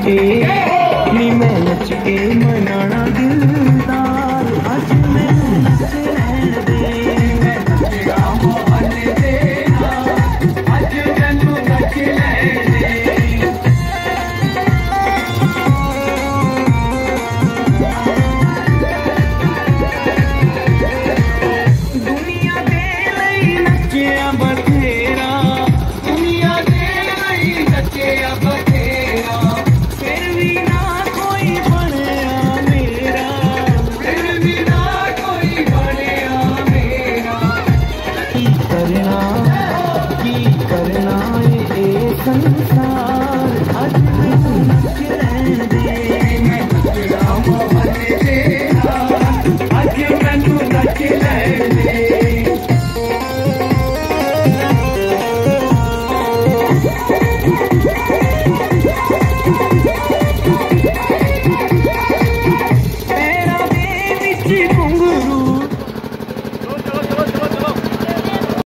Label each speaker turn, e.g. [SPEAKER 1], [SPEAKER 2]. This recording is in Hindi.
[SPEAKER 1] के नी मैं नच के मनाना दिलदार अज मैं नच लैण दे नचगा मोहन दे अज मैनू नच लैण दे दुनिया दे लई नचिया बथेरा दुनिया दे लई नचिया बथेरा फिर भी ना कोई बनया मेरा फिर भी ना कोई बनया मेरा की करना ए संग